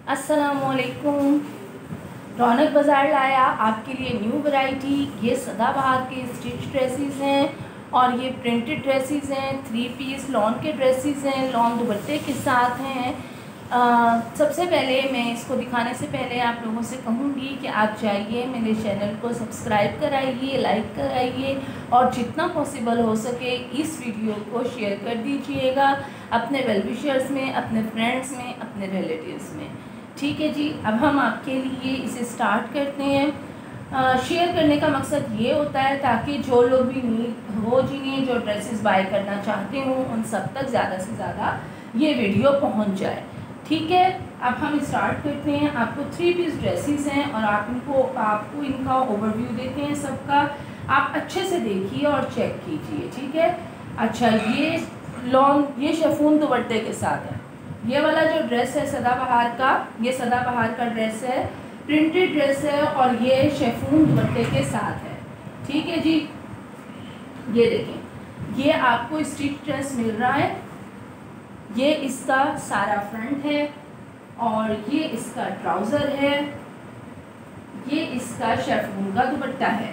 अस्सलामुअलैकुम। रौनक बाज़ार लाया आपके लिए न्यू वैरायटी। ये सदाबहार के स्टिच ड्रेसेस हैं और ये प्रिंटेड ड्रेसेस हैं। 3 पीस लॉन के ड्रेसेस हैं, लॉन दुपट्टे के साथ हैं। सबसे पहले मैं इसको दिखाने से पहले आप लोगों से कहूँगी कि आप जाइए मेरे चैनल को सब्सक्राइब कराइए, लाइक कराइए और जितना पॉसिबल हो सके इस वीडियो को शेयर कर दीजिएगा अपने वेल विशर्स में, अपने फ्रेंड्स में, अपने रिलेटिव्स में। ठीक है जी, अब हम आपके लिए इसे स्टार्ट करते हैं। शेयर करने का मकसद ये होता है ताकि जो लोग भी नीड हो, जिन्हें जो ड्रेसेस बाय करना चाहते हों, उन सब तक ज़्यादा से ज़्यादा ये वीडियो पहुंच जाए। ठीक है, अब हम स्टार्ट करते हैं। आपको 3 पीस ड्रेसेस हैं और आपको इनका ओवरव्यू देते हैं सबका। आप अच्छे से देखिए और चेक कीजिए। ठीक है, अच्छा, ये शिफॉन दुपट्टे के साथ है। ये वाला जो ड्रेस है सदाबहार का, ये सदाबहार का ड्रेस है, प्रिंटेड ड्रेस है और ये शिफॉन दुपट्टे के साथ है। ठीक है जी, ये देखें, ये आपको स्टिच ड्रेस मिल रहा है। ये इसका सारा फ्रंट है और ये इसका ट्राउज़र है। ये इसका शिफॉन का दुपट्टा है।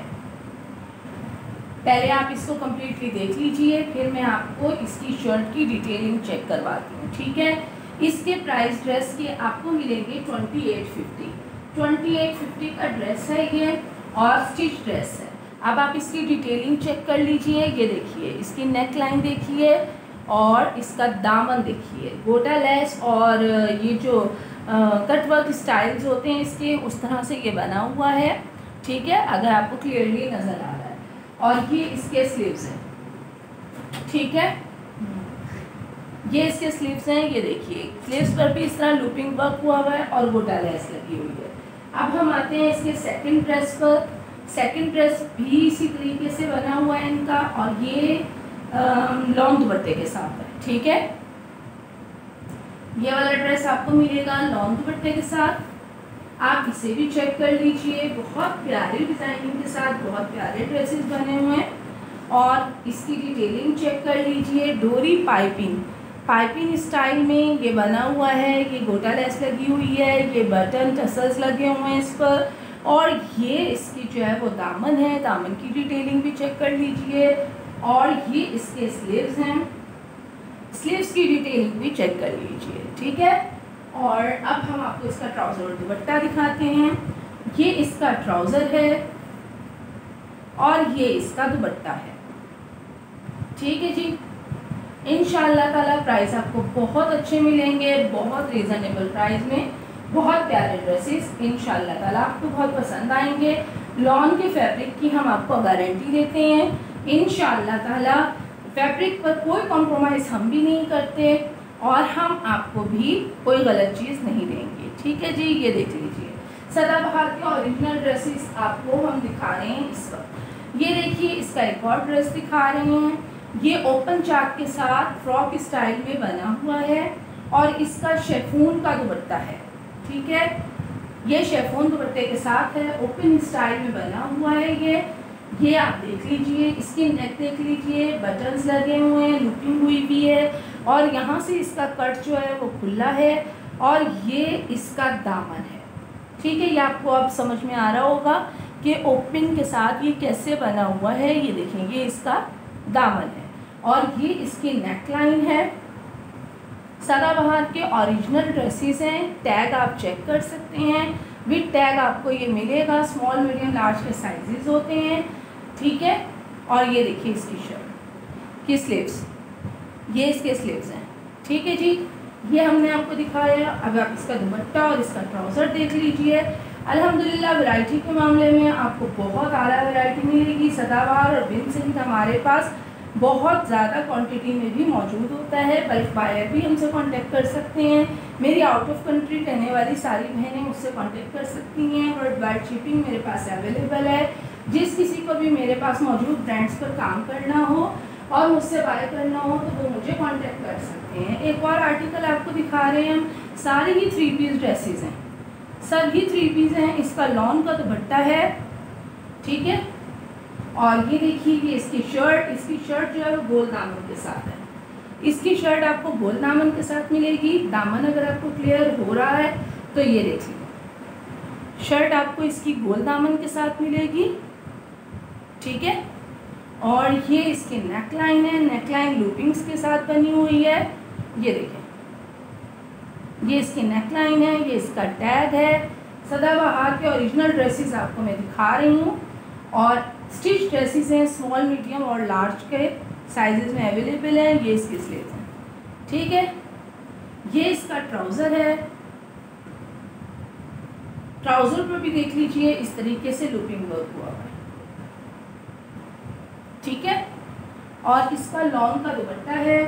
पहले आप इसको कम्प्लीटली देख लीजिए, फिर मैं आपको इसकी शर्ट की डिटेलिंग चेक करवाती हूँ। ठीक है, इसके प्राइस ड्रेस के आपको मिलेंगे 2850 का ड्रेस है ये और स्टिच ड्रेस है। अब आप इसकी डिटेलिंग चेक कर लीजिए। ये देखिए, इसकी नेक लाइन देखिए और इसका दामन देखिए, गोटा लेस और ये जो कट वर्क स्टाइल्स होते हैं इसके, उस तरह से ये बना हुआ है। ठीक है, अगर आपको क्लियरली नज़र आ रहा है। और ये इसके स्लीव्स हैं। ठीक है, ये इसके स्लीव्स हैं। ये देखिए, स्लीव्स पर भी इस तरह लूपिंग वर्क हुआ हुआ है और गोटा लेस लगी हुई है। अब हम आते हैं इसके सेकंड ड्रेस पर। सेकंड ड्रेस भी इसी तरीके से बना हुआ है इनका और ये लॉन्ग दुपट्टे के साथ है। ठीक है, ये वाला ड्रेस आपको मिलेगा लॉन्ग दुपट्टे के साथ। आप इसे भी चेक कर लीजिए, बहुत प्यारे डिज़ाइनिंग के साथ बहुत प्यारे ड्रेसेस बने हुए हैं। और इसकी डिटेलिंग चेक कर लीजिए। डोरी पाइपिंग स्टाइल में ये बना हुआ है। ये गोटा लेस लगी हुई है, ये बटन टसल्स लगे हुए हैं इस पर। और ये इसकी जो है वो दामन है, दामन की डिटेलिंग भी चेक कर लीजिए। और ये इसके स्लीव्स हैं, स्लीव्स की डिटेलिंग भी चेक कर लीजिए। ठीक है, और अब हम आपको इसका ट्राउज़र और दुपट्टा दिखाते हैं। ये इसका ट्राउज़र है और ये इसका दुपट्टा है। ठीक है जी, इंशाअल्लाह ताला प्राइस आपको बहुत अच्छे मिलेंगे, बहुत रीज़नेबल प्राइस में बहुत प्यारे ड्रेसेस इंशाअल्लाह ताला आपको बहुत पसंद आएंगे। लॉन के फैब्रिक की हम आपको गारंटी देते हैं इंशाअल्लाह ताला। फैब्रिक पर कोई कॉम्प्रोमाइज़ हम भी नहीं करते और हम आपको भी कोई गलत चीज़ नहीं देंगे। ठीक है जी, ये देख लीजिए, सदाबहार के ओरिजिनल ड्रेसेस आपको हम दिखा रहे हैं इस वक्त। ये देखिए, इसका एक और ड्रेस दिखा रहे हैं। ये ओपन चाक के साथ फ्रॉक स्टाइल में बना हुआ है और इसका शिफॉन का दुपट्टा है। ठीक है, ये शिफॉन दुपट्टे के साथ है, ओपन स्टाइल में बना हुआ है। ये आप देख लीजिए, इसकी नेक देख लीजिए, बटन्स लगे हुए हैं, लुकिंग हुई भी है और यहाँ से इसका कट जो है वो खुला है और ये इसका दामन है। ठीक है, ये आपको अब समझ में आ रहा होगा कि ओपन के साथ ये कैसे बना हुआ है। ये देखें, ये इसका दामन है और ये इसकी नेक लाइन है। सदाबहार के ओरिजिनल ड्रेसेस हैं। टैग आप चेक कर सकते हैं, विद टैग आपको ये मिलेगा। स्मॉल मीडियम लार्ज के साइजेस होते हैं। ठीक है, और ये देखिए इसकी शर्ट की स्लीव्स, ये इसके स्लीव्स हैं। ठीक है जी, ये हमने आपको दिखाया। अब आप इसका दुपट्टा और इसका ट्राउज़र देख लीजिए। अल्हम्दुलिल्लाह वैरायटी के मामले में आपको बहुत आला वैरायटी मिलेगी। सदाबहार और बिन सिंह हमारे पास बहुत ज़्यादा क्वांटिटी में भी मौजूद होता है। बल्क बायर भी हमसे कांटेक्ट कर सकते हैं। मेरी आउट ऑफ कंट्री रहने वाली सारी बहनें मुझसे कांटेक्ट कर सकती हैं। वर्ल्ड वाइड शिपिंग मेरे पास अवेलेबल है। जिस किसी को भी मेरे पास मौजूद ब्रांड्स पर काम करना हो और मुझसे बाय करना हो तो वो मुझे कांटेक्ट कर सकते हैं। एक और आर्टिकल आपको दिखा रहे हैं हम, सारे ही 3 पीस ड्रेसेस हैं, सभी 3 पीस हैं। इसका लॉन का दुपट्टा है। ठीक है, और ये देखिए, ये इसकी शर्ट जो है वो गोल दामन के साथ है। इसकी शर्ट आपको गोल दामन के साथ मिलेगी। दामन अगर आपको क्लियर हो रहा है तो ये देख लीजिए, शर्ट आपको इसकी गोल दामन के साथ मिलेगी, ठीक है। और ये इसकी नेक लाइन है, नेक लाइन लूपिंग्स के साथ बनी हुई है। ये देखें, ये इसकी नेक लाइन है, ये इसका टैग है। सदाबहार के ओरिजिनल ड्रेसेस आपको मैं दिखा रही हूँ, और स्टिच ड्रेसेस हैं, स्मॉल मीडियम और लार्ज के साइजेस में अवेलेबल हैं। ये इसके स्लीव्स हैं, ठीक है। ये इसका ट्राउज़र है, ट्राउज़र पर भी देख लीजिए इस तरीके से लूपिंग वर्क हुआ है, ठीक है। और इसका लॉन्ग का दुपट्टा है।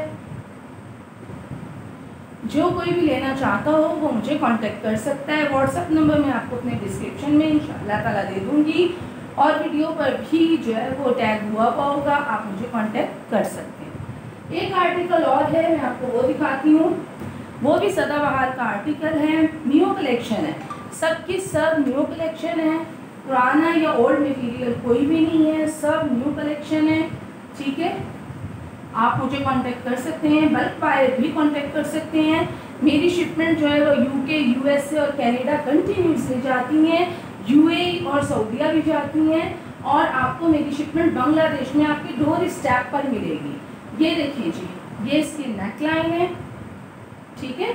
जो कोई भी लेना चाहता हो वो मुझे कांटेक्ट कर सकता है। व्हाट्सएप नंबर मैं आपको अपने डिस्क्रिप्शन में इंशाअल्लाह ताला दे दूँगी, और वीडियो पर भी जो है वो टैग हुआ होगा, आप मुझे कांटेक्ट कर सकते हैं। एक आर्टिकल और है, मैं आपको वो दिखाती हूँ। वो भी सदाबहार का आर्टिकल है, न्यू कलेक्शन है, सब की सब न्यू कलेक्शन है, पुराना या ओल्ड मटेरियल कोई भी नहीं है, सब न्यू कलेक्शन है, ठीक है। आप मुझे कांटेक्ट कर सकते हैं, बल्क बायर भी कांटेक्ट कर सकते हैं। मेरी शिपमेंट जो है वो यूके, यूएसए और कनाडा कंटिन्यूसली जाती हैं, यूएई और सऊदीया भी जाती हैं, और आपको मेरी शिपमेंट बांग्लादेश में आपके डोर स्टेप पर मिलेगी। ये देखिए जी, ये इसकी नेक लाइन है, ठीक है।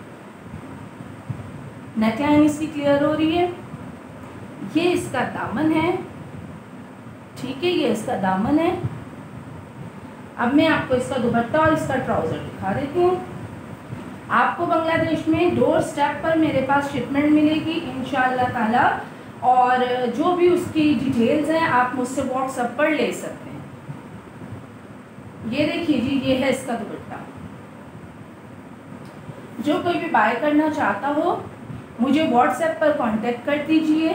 नेक लाइन इसकी क्लियर हो रही है। ये इसका दामन है, ठीक है, ये इसका दामन है। अब मैं आपको इसका दुपट्टा और इसका ट्राउज़र दिखा देती हूँ। आपको बांग्लादेश में डोर स्टेप पर मेरे पास शिपमेंट मिलेगी इंशाअल्लाह ताला, और जो भी उसकी डिटेल्स हैं आप मुझसे व्हाट्सएप पर ले सकते हैं। ये देखिए जी, ये है इसका दुपट्टा। जो कोई भी बाय करना चाहता हो मुझे व्हाट्सएप पर कांटेक्ट कर दीजिए।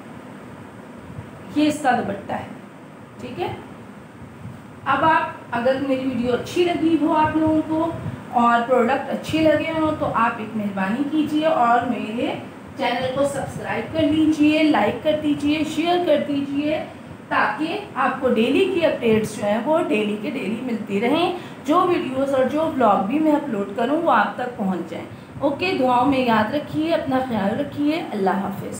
ये इसका दुपट्टा है, ठीक है। अब आप, अगर मेरी वीडियो अच्छी लगी हो आप लोगों को और प्रोडक्ट अच्छे लगे हो, तो आप एक मेहरबानी कीजिए और मेरे चैनल को सब्सक्राइब कर लीजिए, लाइक कर दीजिए, शेयर कर दीजिए, ताकि आपको डेली की अपडेट्स जो हैं वो डेली के डेली मिलती रहें। जो वीडियोस और जो ब्लॉग भी मैं अपलोड करूं वो आप तक पहुंच जाएं। ओके, दुआओं में याद रखिए, अपना ख्याल रखिए। अल्लाह हाफिज़।